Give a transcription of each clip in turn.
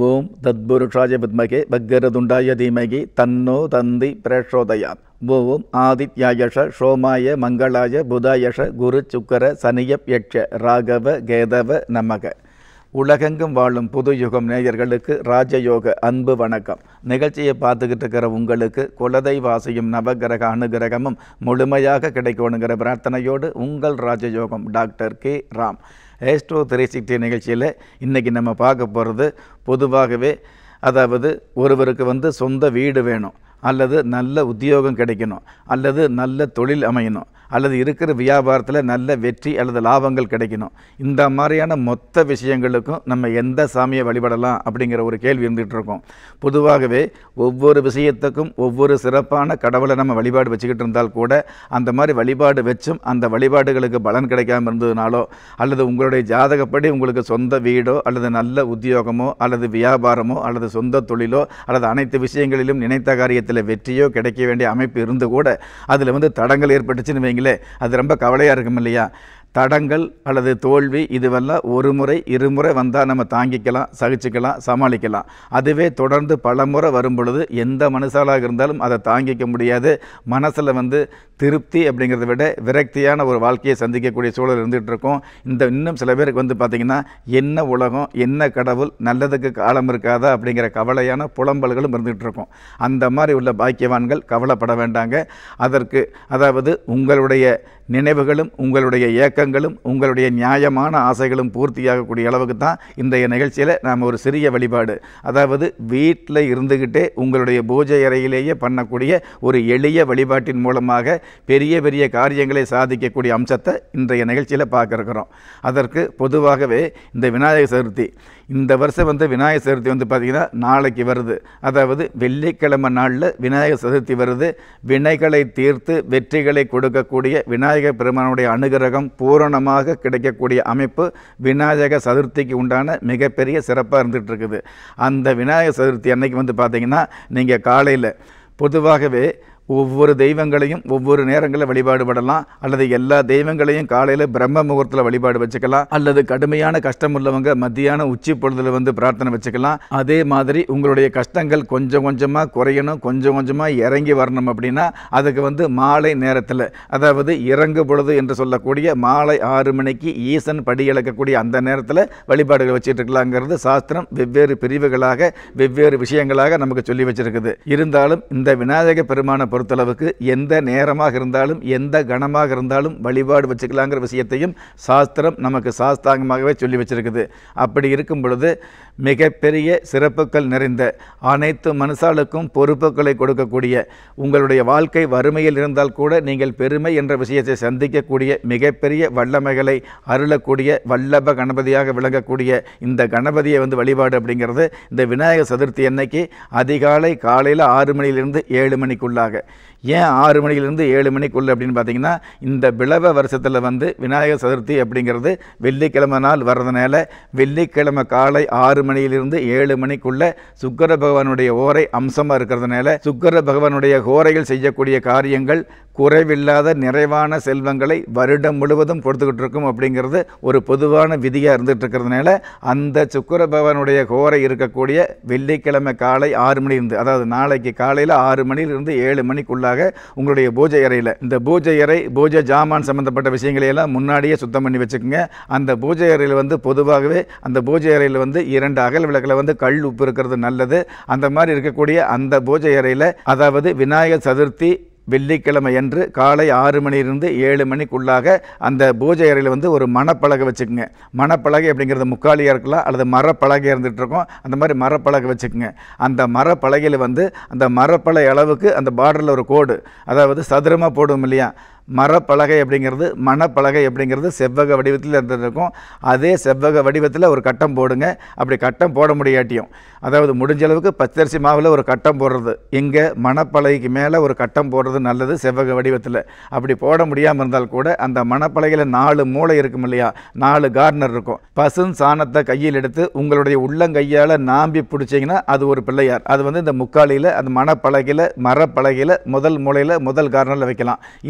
ஓம் தத்புருஷாய வித்மகே பக்கரதுண்டாய தீமகி தன்னோ தந்தி பிரச்சோதயாத். ஓம் ஆதித்யாயஷ சோமாய மங்களாய புதாயஷ குரு சுக்கர சனியப் யட்ச ராகவ கேதவ நமக. உலகெங்கும் வாழும் புது யுகம் நேயர்களுக்கு ராஜயோக அன்பு வணக்கம். நிகழ்ச்சியை பார்த்துக்கிட்டு இருக்கிற உங்களுக்கு குலதெய்வாசியும் நவகிரக அனுகிரகமும் முழுமையாக கிடைக்கணுங்கிற பிரார்த்தனையோடு உங்கள் ராஜயோகம் டாக்டர் கே ராம். ஏஸ்ட்ரோ 360 நிகழ்ச்சியில் இன்றைக்கி நம்ம பார்க்க போகிறது, பொதுவாகவே அதாவது ஒருவருக்கு சொந்த வீடு வேணும், அல்லது நல்ல உத்தியோகம் கிடைக்கணும், அல்லது நல்ல தொழில் அமையணும், அல்லது இருக்கிற வியாபாரத்தில் நல்ல வெற்றி அல்லது லாபங்கள் கிடைக்கணும். இந்த மாதிரியான மொத்த விஷயங்களுக்கும் நம்ம எந்த சாமியை வழிபடலாம் அப்படிங்கிற ஒரு கேள்வி இருந்துகிட்டு இருக்கோம். பொதுவாகவே ஒவ்வொரு விஷயத்துக்கும் ஒவ்வொரு சிறப்பான கடவுளை நம்ம வழிபாடு வச்சுக்கிட்டு இருந்தால் கூட அந்த மாதிரி வழிபாடு வச்சும் அந்த வழிபாடுகளுக்கு பலன் கிடைக்காமல் இருந்ததுனாலோ, அல்லது உங்களுடைய ஜாதகப்படி உங்களுக்கு சொந்த வீடோ அல்லது நல்ல உத்தியோகமோ அல்லது வியாபாரமோ அல்லது சொந்த தொழிலோ அல்லது அனைத்து விஷயங்களிலும் நினைத்த காரியத்தில் வெற்றியோ கிடைக்க வேண்டிய அமைப்பு இருந்து கூட அதில் தடங்கள் ஏற்பட்டுச்சுன்னு வைங்களே, அது ரொம்ப கவலையாக இருக்கும் இல்லையா? தடங்கள் அல்லது தோல்வி இதுவெல்லாம் ஒரு முறை இருமுறை வந்தால் நம்ம தாங்கிக்கலாம், சகிச்சுக்கலாம், சமாளிக்கலாம். அதுவே தொடர்ந்து பல முறை வரும் பொழுது எந்த மனுஷாலாக இருந்தாலும் அதை தாங்கிக்க முடியாது. மனசில் திருப்தி அப்படிங்கிறத விட விரக்தியான ஒரு வாழ்க்கையை சந்திக்கக்கூடிய சூழல் இருந்துகிட்டு இருக்கும். இன்னும் சில பேருக்கு பார்த்திங்கன்னா, என்ன உலகம், என்ன கடவுள், நல்லதுக்கு காலம் இருக்காதா அப்படிங்கிற கவலையான புலம்பல்களும் இருந்துகிட்டு இருக்கும். அந்த மாதிரி உள்ள பாக்கியவான்கள் கவலைப்பட வேண்டாங்க. அதற்கு அதாவது உங்களுடைய நினைவுகளும் உங்களுடைய ஏக்கங்களும் உங்களுடைய நியாயமான ஆசைகளும் பூர்த்தியாகக்கூடிய அளவுக்கு தான் இன்றைய நிகழ்ச்சியில் நாம் ஒரு சிறிய வழிபாடு, அதாவது வீட்டில் இருந்துக்கிட்டே உங்களுடைய பூஜை அறையிலேயே பண்ணக்கூடிய ஒரு எளிய வழிபாட்டின் மூலமாக பெரிய பெரிய காரியங்களை சாதிக்கக்கூடிய அம்சத்தை இன்றைய நிகழ்ச்சியில் பார்க்க இருக்கிறோம். அதற்கு பொதுவாகவே இந்த விநாயகர் சதுர்த்தி, இந்த வருஷம் விநாயகர் சதுர்த்தி பார்த்திங்கன்னா நாளைக்கு வருது. அதாவது வெள்ளிக்கிழமை நாளில் விநாயகர் சதுர்த்தி வருது. வினைகளை தீர்த்து வெற்றிகளை கொடுக்கக்கூடிய விநாயகர் பெருமானுடைய அனுகிரகம் பூரணமாக கிடைக்கக்கூடிய அமைப்பு விநாயகர் சதுர்த்திக்கு உண்டான மிகப்பெரிய சிறப்பாக இருந்துகிட்டு இருக்குது. அந்த விநாயகர் சதுர்த்தி அன்னைக்கு பார்த்திங்கன்னா நீங்கள் காலையில் பொதுவாகவே ஒவ்வொரு தெய்வங்களையும் ஒவ்வொரு நேரங்களில் வழிபாடு படலாம், அல்லது எல்லா தெய்வங்களையும் காலையில் பிரம்ம முகூர்த்தத்தில் வழிபாடு வச்சுக்கலாம், அல்லது கடுமையான கஷ்டம் உள்ளவங்க மத்தியான உச்சி பொழுதில் பிரார்த்தனை வச்சுக்கலாம். அதே மாதிரி உங்களுடைய கஷ்டங்கள் கொஞ்சம் கொஞ்சமாக குறையணும், கொஞ்சம் கொஞ்சமாக இறங்கி வரணும் அப்படின்னா அதுக்கு மாலை நேரத்தில், அதாவது இறங்கு பொழுது என்று சொல்லக்கூடிய மாலை 6 மணிக்கு ஈசன் படி இழக்கக்கூடிய அந்த நேரத்தில் வழிபாடுகள் வச்சுட்டு இருக்கலாங்கிறது சாஸ்திரம் வெவ்வேறு பிரிவுகளாக வெவ்வேறு விஷயங்களாக நமக்கு சொல்லி வச்சிருக்குது. இருந்தாலும் இந்த விநாயக பெருமான பொறுத்தளவுக்கு எந்த நேரமாக இருந்தாலும் எந்த கணமாக இருந்தாலும் வழிபாடு வச்சுக்கலாங்கிற விஷயத்தையும் சாஸ்திரம் நமக்கு சாஸ்தாங்கமாகவே சொல்லி வச்சிருக்குது. அப்படி இருக்கும் பொழுது மிகப்பெரிய சிறப்புகள் நிறைந்த அனைத்து மனுஷாளுக்கும் பொறுப்புகளை கொடுக்கக்கூடிய, உங்களுடைய வாழ்க்கை வறுமையில் இருந்தால் கூட நீங்கள் பெருமை என்ற விஷயத்தை சந்திக்கக்கூடிய மிகப்பெரிய வல்லமைகளை அருளக்கூடிய வல்லப கணபதியாக விளங்கக்கூடிய இந்த கணபதியை வழிபாடு அப்படிங்கிறது இந்த விநாயகர் சதுர்த்தி அன்னைக்கு அதிகாலை காலையில் 6 மணியிலிருந்து 7 மணிக்குள்ளாக. ஏன் 6 மணியிலிருந்து 7 மணிக்குள்ள அப்படின்னு பார்த்தீங்கன்னா, இந்த பிளவ வருஷத்தில் விநாயகர் சதுர்த்தி அப்படிங்கிறது வெள்ளிக்கிழமை நாள் வர்றதுனால வெள்ளிக்கிழமை காலை 6 மணியிலிருந்து 7 மணிக்குள்ள சுக்கிர பகவானுடைய ஓரை அம்சமாக இருக்கிறதுனால சுக்கிர பகவானுடைய ஓரையில் செய்யக்கூடிய காரியங்கள் குறைவில்லாத நிறைவான செல்வங்களை வருடம் முழுவதும் கொடுத்துக்கிட்டு இருக்கும் அப்படிங்கிறது ஒரு பொதுவான விதியாக இருந்துகிட்டு இருக்கிறதுனால அந்த சுக்கிர பகவானுடைய ஓரை இருக்கக்கூடிய வெள்ளிக்கிழமை காலை 6 மணிலிருந்து, அதாவது நாளைக்கு காலையில் 6 மணியிலிருந்து 7 மணிக்குள்ளாக உங்களுடைய பூஜை அறையில் இந்த பூஜை அறை பூஜை ஜாமான் சம்பந்தப்பட்ட விஷயங்களை எல்லாம் முன்னாடியே சுத்தம் பண்ணி வச்சுக்கோங்க. அந்த பூஜை அறையில் பொதுவாகவே அந்த பூஜை அறையில் 2 அகல் விளக்கில் கல் உப்பு இருக்கிறது நல்லது. அந்த மாதிரி இருக்கக்கூடிய அந்த பூஜை அறையில், அதாவது விநாயகர் சதுர்த்தி வெள்ளிக்கிழமை அன்று காலை 6 மணியிலிருந்து 7 மணிக்குள்ளாக அந்த பூஜை அறையில் ஒரு மணப்பலகை வச்சுக்கோங்க. மணப்பலகை அப்படிங்கிறது முக்காலியாக இருக்கலாம், அல்லது மரப்பலகையாக இருந்துகிட்டு இருக்கோம். அந்த மாதிரி மரப்பலகை வச்சுக்கோங்க. அந்த மரப்பலகையில் அந்த மரப்பலகை அளவுக்கு அந்த பார்டரில் ஒரு கோடு, அதாவது சதுரமாக போடும் இல்லையா, மரப்பலகை அப்படிங்கிறது மணப்பலகை அப்படிங்கிறது செவ்வக வடிவத்தில் இருந்திருக்கும். அதே செவ்வக வடிவத்தில் ஒரு கட்டம் போடுங்க. அப்படி கட்டம் போட முடியாட்டியும், அதாவது முடிஞ்ச அளவுக்கு பச்சரிசி மாவில் ஒரு கட்டம் போடுறது, எங்கே மணப்பலகைக்கு மேலே ஒரு கட்டம் போடுறது நல்லது செவ்வக வடிவத்தில். அப்படி போட முடியாமல் இருந்தால் கூட அந்த மணப்பலகையில் 4 மூளை இருக்கும் இல்லையா, 4 கார்னர் இருக்கும். பசும் சாணத்தை கையில் எடுத்து உங்களுடைய உள்ளங்கையால் நாம்பி பிடிச்சிங்கன்னா அது ஒரு பிள்ளையார். அது இந்த முக்காலியில் அந்த மணப்பலகையில் மரப்பலகையில் முதல் மூலையில் முதல் கார்னரில் வைக்கலாம். இன்னொரு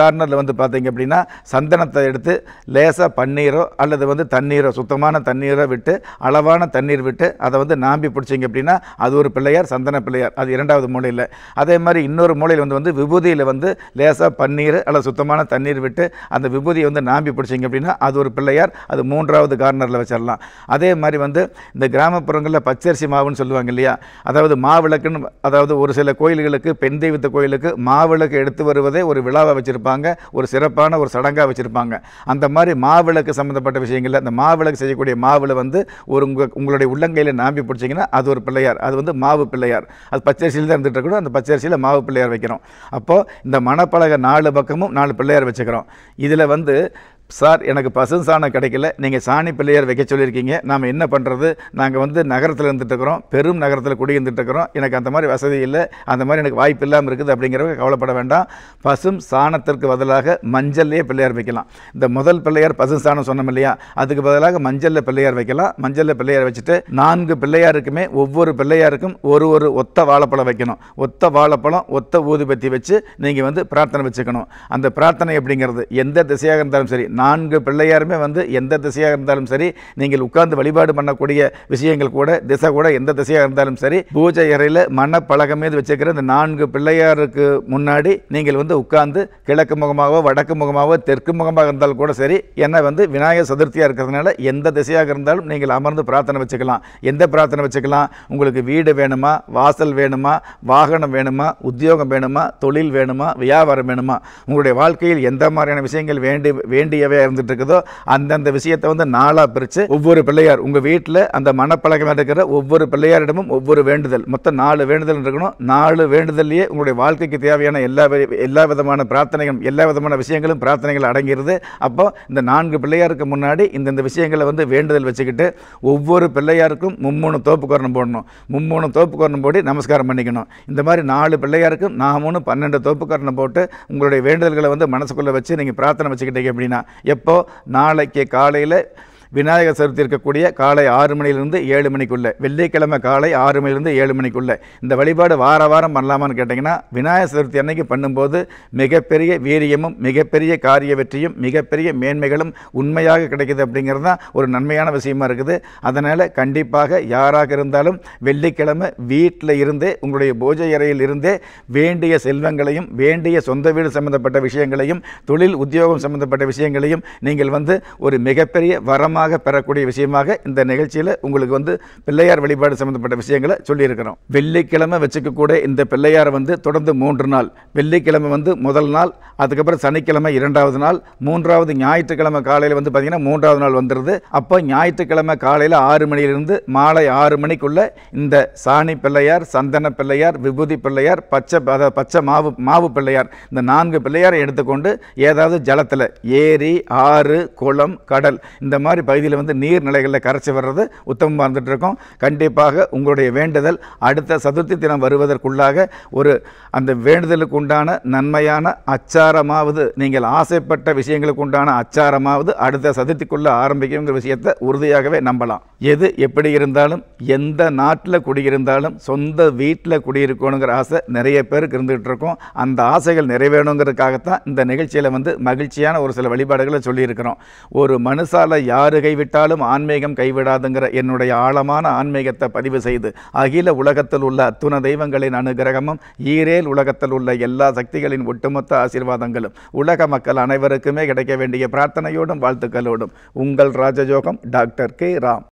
கார்னரில் வந்து பார்த்தீங்க அப்படின்னா சந்தனத்தை எடுத்து லேசாக பன்னீரோ அல்லது வந்து தண்ணீரோ, சுத்தமான தண்ணீரோ விட்டு, அளவான தண்ணீர் விட்டு அதை வந்து நாம்பி பிடிச்சிங்க அப்படின்னா அது ஒரு பிள்ளையார், சந்தன பிள்ளையார். அது இரண்டாவது மூலையில். அதே மாதிரி இன்னொரு மூலையில் வந்து விபூதியில் வந்து லேசாக பன்னீர் அல்லது சுத்தமான தண்ணீர் விட்டு அந்த விபூதியை வந்து நாம்பி பிடிச்சிங்க அப்படின்னா அது ஒரு பிள்ளையார். அது மூன்றாவது கார்னரில் வச்சிடலாம். அதே மாதிரி வந்து இந்த கிராமப்புறங்களில் பச்சரிசி மாவுன்னு சொல்லுவாங்க இல்லையா, அதாவது மாவிளக்குன்னு, அதாவது ஒரு சில கோயில்களுக்கு, பெண் தெய்வத்த கோயிலுக்கு மாவிளக்கு எடுத்து வருவதே ஒரு விழாவை வச்சுருப்பாங்க, ஒரு சிறப்பான ஒரு சடங்காக வச்சுருப்பாங்க. அந்த மாதிரி மாவிளக்கு சம்மந்தப்பட்ட விஷயங்களில் அந்த மாவிளக்கு செய்யக்கூடிய மாவில் வந்து உங்களுடைய உள்ளங்கையில் நாம்பி பிடிச்சிங்கன்னா அது ஒரு பிள்ளையார். அது வந்து மாவு பிள்ளையார். அது பச்சரிசியில் தான் இருந்துகிட்டு இருக்கணும். அந்த பச்சரிசியில் மாவு பிள்ளையார் வைக்கிறோம். அப்போது இந்த மணப்பலகை 4 பக்கமும் 4 பிள்ளையார் வச்சுக்கிறோம். இதில் வந்து சார் எனக்கு பசு சாணம் கிடைக்கல, நீங்கள் சாணி பிள்ளையார் வைக்க சொல்லியிருக்கீங்க, நாம் என்ன பண்ணுறது, நாங்கள் வந்து நகரத்தில் இருந்துட்டுருக்குறோம், பெரும் நகரத்தில் குடியிருந்துட்டுருக்குறோம், எனக்கு அந்த மாதிரி வசதி இல்லை, அந்த மாதிரி எனக்கு வாய்ப்பு இல்லாமல் இருக்குது அப்படிங்கிறவங்க கவலைப்பட வேண்டாம். பசும் சாணத்திற்கு பதிலாக மஞ்சள்லேயே பிள்ளையார் வைக்கலாம். இந்த முதல் பிள்ளையார் பசு சாணம் சொன்னோம் இல்லையா, அதுக்கு பதிலாக மஞ்சளில் பிள்ளையார் வைக்கலாம். மஞ்சளில் பிள்ளையார் வச்சுட்டு 4 பிள்ளையாருக்குமே ஒவ்வொரு பிள்ளையாருக்கும் ஒரு ஒத்த வாழைப்பழம் வைக்கணும். ஒத்த வாழைப்பழம், ஒத்த ஊதுபத்தி வச்சு நீங்கள் வந்து பிரார்த்தனை வச்சுக்கணும். அந்த பிரார்த்தனை அப்படிங்கிறது எந்த திசையாக இருந்தாலும் சரி, 4 பிள்ளையாருமே வந்து எந்த திசையாக இருந்தாலும் சரி, நீங்கள் உட்கார்ந்து வழிபாடு பண்ணக்கூடிய விஷயங்கள் கூட, திசை கூட எந்த திசையாக இருந்தாலும் சரி, பூஜை அறையில் மணப்பலகை மீது வச்சுக்கிற இந்த 4 பிள்ளையாருக்கு முன்னாடி நீங்கள் வந்து உட்கார்ந்து கிழக்கு முகமாகவோ வடக்கு முகமாகவோ தெற்கு முகமாக இருந்தாலும் கூட சரி, ஏன்னா வந்து விநாயகர் சதுர்த்தியாக இருக்கிறதுனால எந்த திசையாக இருந்தாலும் நீங்கள் அமர்ந்து பிரார்த்தனை வச்சுக்கலாம். எந்த பிரார்த்தனை வச்சுக்கலாம்? உங்களுக்கு வீடு வேணுமா, வாசல் வேணுமா, வாகனம் வேணுமா, உத்தியோகம் வேணுமா, தொழில் வேணுமா, வியாபாரம் வேணுமா, உங்களுடைய வாழ்க்கையில் எந்த மாதிரியான விஷயங்கள் வேண்டியவை இருந்துட்டு இருக்குதோ அந்தந்த விஷயத்தை வந்து 4ஆ பிரித்து ஒவ்வொரு பிள்ளையார் உங்கள் வீட்டில் அந்த மணப்பலகம் இருக்கிற ஒவ்வொரு பிள்ளையாரிடமும் ஒவ்வொரு வேண்டுதல், மொத்தம் 4 வேண்டுதல் இருக்கணும். 4 வேண்டுதல்லையே உங்களுடைய வாழ்க்கைக்கு தேவையான எல்லா விதமான பிரார்த்தனைகளும், எல்லா விதமான விஷயங்களும் பிரார்த்தனைகள் அடங்கிடுது. அப்போ இந்த 4 பிள்ளையாருக்கு முன்னாடி இந்த விஷயங்களை வந்து வேண்டுதல் வச்சுக்கிட்டு ஒவ்வொரு பிள்ளையாருக்கும் 3 தோப்புக்கரணம் போடணும். 3 தோப்புக்கரணம் போட்டு நமஸ்காரம் பண்ணிக்கணும். இந்த மாதிரி 4 பிள்ளையாருக்கும் 12 தோப்புக்கரணம் போட்டு உங்களுடைய வேண்டுதல்களை வந்து மனசுக்குள்ளே வச்சு நீங்கள் பிரார்த்தனை வச்சுக்கிட்டீங்க அப்படின்னா, எப்போ நாளைக்கு காலையில் விநாயகர் சதுர்த்தி இருக்கக்கூடிய காலை 6 மணிலிருந்து 7 மணிக்குள்ளே, வெள்ளிக்கிழமை காலை 6 மணிலிருந்து 7 மணிக்குள்ளே இந்த வழிபாடு வாரம் பண்ணலாமான்னு கேட்டிங்கன்னா, விநாயகர் சதுர்த்தி அன்னைக்கு பண்ணும்போது மிகப்பெரிய வீரியமும் மிகப்பெரிய காரிய வெற்றியும் மிகப்பெரிய மேன்மைகளும் உண்மையாக கிடைக்குது. அப்படிங்கிறது தான் ஒரு நன்மையான விஷயமா இருக்குது. அதனால் கண்டிப்பாக யாராக இருந்தாலும் வெள்ளிக்கிழமை வீட்டில் இருந்தே, உங்களுடைய பூஜை அறையில் இருந்தே வேண்டிய செல்வங்களையும், வேண்டிய சொந்த வீடு சம்பந்தப்பட்ட விஷயங்களையும், தொழில் உத்தியோகம் சம்பந்தப்பட்ட விஷயங்களையும் நீங்கள் வந்து ஒரு மிகப்பெரிய வரமாக பெறக்கூடிய விஷயமாக இந்த நிகழ்ச்சியில் உங்களுக்கு வந்து பிள்ளையார் வழிபாடு சம்பந்தப்பட்ட விஷயங்களை சொல்லியிருக்கிறோம். வெள்ளிக்கிழமை வச்சுக்கக்கூட இந்த பிள்ளையாரை வந்து தொடர்ந்து 3 நாள், வெள்ளிக்கிழமை வந்து முதல் நாள், அதுக்கப்புறம் சனிக்கிழமை 2வது நாள், 3வது ஞாயிற்றுக்கிழமை காலையில் வந்து பார்த்தீங்கன்னா 3வது நாள் வந்துடுது. அப்போ ஞாயிற்றுக்கிழமை காலையில் 6 மணியிலிருந்து மாலை 6 மணிக்குள்ள இந்த சாணி பிள்ளையார், சந்தன பிள்ளையார், விபூதி பிள்ளையார், பச்சை மாவு பிள்ளையார், இந்த 4 பிள்ளையாரை எடுத்துக்கொண்டு ஏதாவது ஜலத்தில், ஏரி, ஆறு, குளம், கடல், இந்த மாதிரி பகுதியில் வந்து நீர்நிலைகளில் கரைச்சி வர்றது உத்தமமாக இருந்துட்டு இருக்கும். கண்டிப்பாக உங்களுடைய வேண்டுதல் அடுத்த சதுர்த்தி தினம் வருவதற்குள்ளாக ஒரு அந்த வேண்டுதலுக்கு உண்டான நன்மையான அச்சாரமாவது, நீங்கள் ஆசைப்பட்ட விஷயங்களுக்கு உண்டான அச்சாரமாவது அடுத்த சதுர்த்திக்குள்ள ஆரம்பிக்குங்கிற விஷயத்தை உறுதியாகவே நம்பலாம். எது எப்படி இருந்தாலும், எந்த நாட்டில் குடியிருந்தாலும் சொந்த வீட்டில் குடியிருக்கணுங்கிற ஆசை நிறைய பேருக்கு இருந்துகிட்டு இருக்கும். அந்த ஆசைகள் நிறைவேணுங்கிறதுக்காகத்தான் இந்த நிகழ்ச்சியில் வந்து மகிழ்ச்சியான ஒரு சில வழிபாடுகளை சொல்லியிருக்கிறோம். ஒரு மனுஷால யாரு கைவிட்டாலும் ஆன்மீகம் கைவிடாதுங்கிற என்னுடைய ஆழமான ஆன்மீகத்தை பதிவு செய்து, அகில உலகத்தில் உள்ள அத்துண தெய்வங்களின் அனுகிரகமும், ஈரேல் உலகத்தில் உள்ள எல்லா சக்திகளின் ஒட்டுமொத்த ஆசீர்வாதங்களும் உலக மக்கள் அனைவருக்குமே கிடைக்க வேண்டிய பிரார்த்தனையோடும் வாழ்த்துக்களோடும் உங்கள் ராஜயோகம் டாக்டர் கே. ராம்.